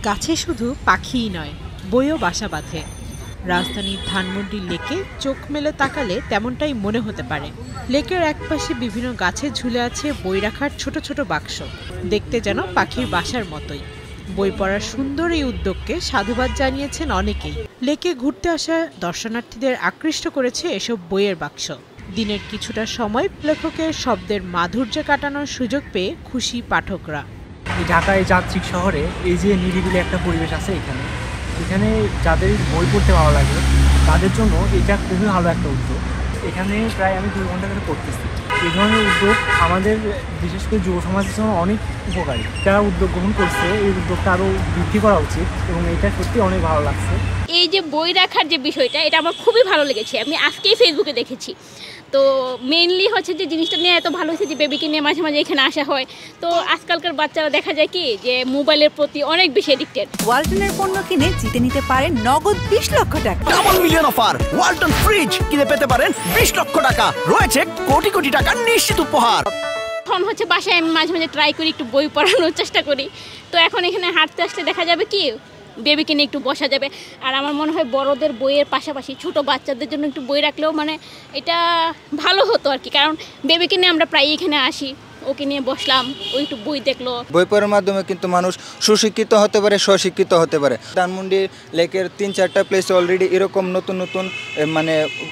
গাছে শুধু পাখিই নয়, বইও বাসা বাঁধে। রাজধানীর ধানমন্ডি লেকে চোখ মেলে তাকালে তেমনটাই মনে হতে পারে। লেকের একপাশে বিভিন্ন গাছে ঝুলে আছে বই রাখার ছোট ছোট বাক্স, দেখতে যেন পাখির বাসার মতোই। বই পড়ার সুন্দর এই উদ্যোগকে সাধুবাদ জানিয়েছেন অনেকেই। লেকে ঘুরতে আসা দর্শনার্থীদের আকৃষ্ট করেছে এসব বইয়ের বাক্স। দিনের কিছুটা সময় লেখকের শব্দের মাধুর্যে কাটানোর সুযোগ পেয়ে খুশি পাঠকরা। ঢাকায় যাত্রিক শহরে এই যে নিরিবিলি একটা পরিবেশ আছে, এখানে যাদের বই পড়তে ভালো লাগে তাদের জন্য এটা খুবই ভালো একটা উদ্যোগ। এখানে প্রায় আমি 2 ঘন্টা ধরে পড়তেছি। এই ধরনের উদ্যোগ আমাদের বিশেষ করে যুব সমাজের জন্য অনেক উপকারী। যারা উদ্যোগ গ্রহণ করছে এই উদ্যোগটা আরও বৃদ্ধি করা উচিত এবং এটা সত্যি অনেক ভালো লাগছে। এই যে বই রাখার যে বিষয়টা, এটা আমার খুবই ভালো লেগেছে। আমি আজকেই ফেসবুকে দেখেছি। তো মেইনলি হচ্ছে যে জিনিসটা নিয়ে এত ভালো হয়েছে যে বেবিকে নিয়ে মাঝে মাঝে এখানে আসা হয়। তো আজকালকার বাচ্চারা দেখা যায় কি যে মোবাইলের প্রতি অনেক বেশি এডিক্টেড। ওয়ালটনের পণ্য কিনে জিতে নিতে পারেন নগদ 20 লক্ষ টাকা। Double million offer, Walton fridge কিনে পেতে পারেন 20 লক্ষ টাকা। রয়েছে কোটি কোটি টাকার নিশ্চিত উপহার। এখন হচ্ছে বাসায় আমি মাঝে মাঝে ট্রাই করি, একটু বই পড়ানোর চেষ্টা করি। তো এখন এখানে হাঁটতে আসলে দেখা যাবে কি বেবিকে নিয়ে একটু বসা যাবে। আর আমার মনে হয় বড়দের বইয়ের পাশাপাশি ছোট বাচ্চাদের জন্য একটু বই রাখলেও মানে এটা ভালো হতো আর কি। কারণ বেবিকে নিয়ে আমরা প্রায় এখানে আসি, ওকে নিয়ে বসলাম, ওই একটু বই দেখলো। বই পড়ার মাধ্যমে কিন্তু মানুষ সুশিক্ষিত হতে পারে, স্বশিক্ষিত হতে পারে। ধানমন্ডি লেকের 3-4টা প্লেসে অলরেডি এরকম নতুন নতুন মানে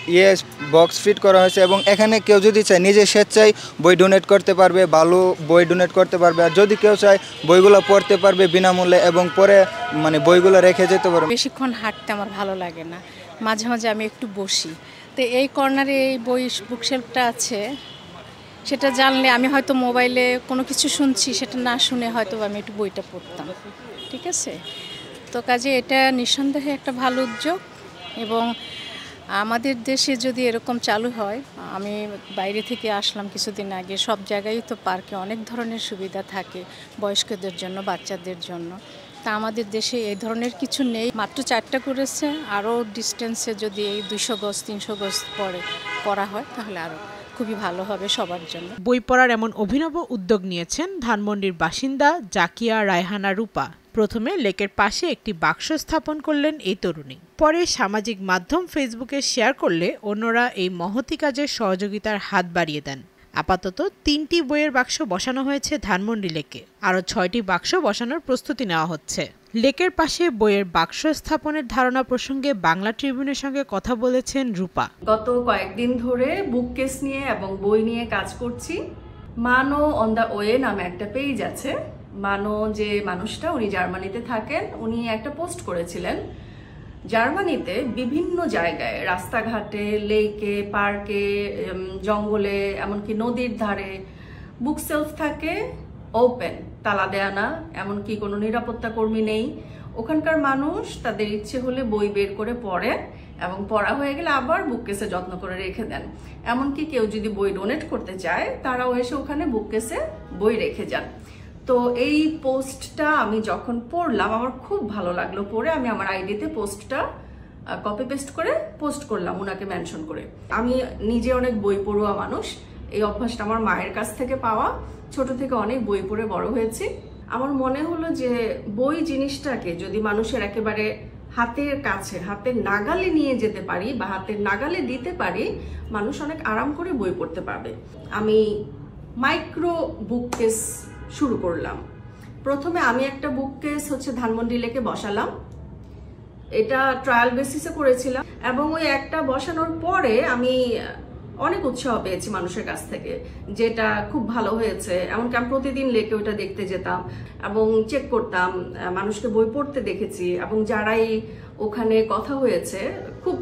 বক্স ফিট করা হয়েছে এবং এখানে কেউ যদি চায় নিজে স্বেচ্ছায় বই ডোনেট করতে পারবে, ভালো বই ডোনেট করতে পারবে। আর যদি কেউ চায় বইগুলো পড়তে পারবে বিনামূল্যে এবং পরে মানে বইগুলো রেখে যেতে পারবে। বেশিক্ষণ হাঁটতে আমার ভালো লাগে না, মাঝে মাঝে আমি একটু বসি। তো এই কর্নারে এই বই বুকশেলফটা আছে, সেটা জানলে আমি হয়তো মোবাইলে কোনো কিছু শুনছি, সেটা না শুনে হয়তো আমি একটু বইটা পড়তাম। ঠিক আছে, তো কাজে এটা নিঃসন্দেহে একটা ভালো উদ্যোগ এবং আমাদের দেশে যদি এরকম চালু হয়। আমি বাইরে থেকে আসলাম কিছুদিন আগে, সব জায়গায় তো পার্কে অনেক ধরনের সুবিধা থাকে বয়স্কদের জন্য, বাচ্চাদের জন্য। তা আমাদের দেশে এই ধরনের কিছু নেই, মাত্র 4টা করেছে। আরও ডিস্টেন্সে যদি এই 200 গজ 300 গজ পরে করা হয় তাহলে আরও খুবই ভালো হবে সবার জন্য। বই পড়ার এমন অভিনব উদ্যোগ নিয়েছেন ধানমন্ডির বাসিন্দা জাকিয়া রায়হানা রূপা। প্রথমে লেকের পাশে একটি বাক্স স্থাপন করলেন এই তরুণী। পরে সামাজিক মাধ্যম ফেসবুকে শেয়ার করলে অন্যরা এই মহতি কাজের সহযোগিতার হাত বাড়িয়ে দেন। আপাতত 3টি বইয়ের বাক্স বসানো হয়েছে ধানমন্ডি লেকে, আরও 6টি বাক্স বসানোর প্রস্তুতি নেওয়া হচ্ছে। লেকের পাশে বইয়ের বাক্স স্থাপনের ধারণা প্রসঙ্গে বাংলা ট্রিবিউনের সঙ্গে কথা বলেছেন রূপা। গত কয়েকদিন ধরে বুক কেস নিয়ে এবং বই নিয়ে কাজ করছি। মানো অন দ্য ওয়ে নামে একটা পেজ আছে। মানো যে মানুষটা, উনি জার্মানিতে থাকেন, উনি একটা পোস্ট করেছিলেন জার্মানিতে বিভিন্ন জায়গায়, রাস্তাঘাটে, লেকে, পার্কে, জঙ্গলে, এমনকি নদীর ধারে বুক সেলফ থাকে ওপেন, তালা দেয়া না, এমনকি কোনো নিরাপত্তা কর্মী নেই। ওখানকার মানুষ তাদের ইচ্ছে হলে বই বের করে পড়ে এবং পড়া হয়ে গেলে আবার বুককেসে যত্ন করে রেখে দেন। এমনকি কেউ যদি বই ডোনেট করতে চায় তারাও এসে ওখানে বুককেসে বই রেখে যান। তো এই পোস্টটা আমি যখন পড়লাম আমার খুব ভালো লাগলো পড়ে। আমি আমার আইডিতে পোস্টটা কপি পেস্ট করে পোস্ট করলাম ওনাকে মেনশন করে। আমি নিজে অনেক বই পড়ুয়া মানুষ, এই অভ্যাসটা আমার মায়ের কাছ থেকে পাওয়া। ছোট থেকে অনেক বই পড়ে বড় হয়েছি। আমার মনে হলো যে বই জিনিসটাকে যদি মানুষের একেবারে হাতের কাছে, হাতের নাগালে নিয়ে যেতে পারি বা হাতের নাগালে দিতে পারি, মানুষ অনেক আরাম করে বই পড়তে পারবে। আমি মাইক্রো বুককেস শুরু করলাম। প্রথমে আমি একটা বুককেস হচ্ছে ধানমন্ডি লেকে বসালাম। এটা ট্রায়াল বেসিসে করেছিলাম এবং ওই একটা বসানোর পরে আমি অনেক উৎসাহ পেয়েছি মানুষের কাছ থেকে, যেটা খুব ভালো হয়েছে। এমনকি আমি প্রতিদিন লেকে ওইটা দেখতে যেতাম এবং চেক করতাম, মানুষকে বই পড়তে দেখেছি এবং যারাই ওখানে কথা হয়েছে খুব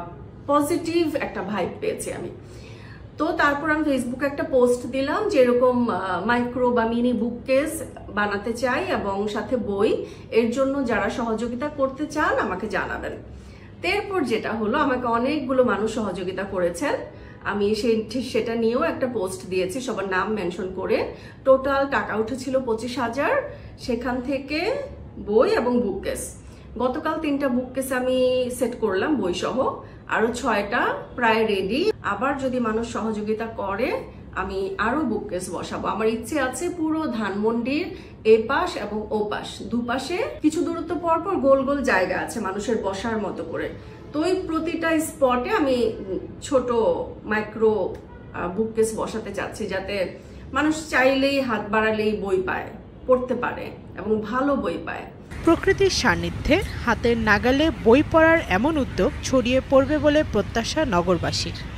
পজিটিভ একটা ভাইব পেয়েছি আমি। তো তারপর আমি ফেসবুকে একটা পোস্ট দিলাম যে এরকম মাইক্রো বা মিনি বুককেস বানাতে চাই এবং সাথে বই, এর জন্য যারা সহযোগিতা করতে চান আমাকে জানাবেন। এরপর যেটা হলো, আমাকে অনেকগুলো মানুষ সহযোগিতা করেছেন। আমি সেটা নিয়েও একটা পোস্ট দিয়েছি সবার নাম মেনশন করে। টোটাল টাকা উঠেছিল 25,000, সেখান থেকে বই এবং বুককেস। গতকাল 3টা বুককেস আমি সেট করলাম বই সহ, আরো 6টা প্রায় রেডি। আবার যদি মানুষ সহযোগিতা করে আমি আরো বুককেস বসাবো। আমার ইচ্ছে আছে পুরো ধানমন্ডির এপাশ এবং ওপাশ দুপাশে কিছু দূরত্ব পর পর গোল গোল জায়গা আছে মানুষের বসার মতো করে। তো ওই প্রতিটা স্পটে আমি ছোট মাইক্রো বুককেস বসাতে চাচ্ছি, যাতে মানুষ চাইলেই হাত বাড়ালেই বই পায়, পড়তে পারে এবং ভালো বই পায়। প্রকৃতির সান্নিধ্যে হাতের নাগালে বই পড়ার এমন উদ্যোগ ছড়িয়ে পড়বে বলে প্রত্যাশা নগরবাসীর।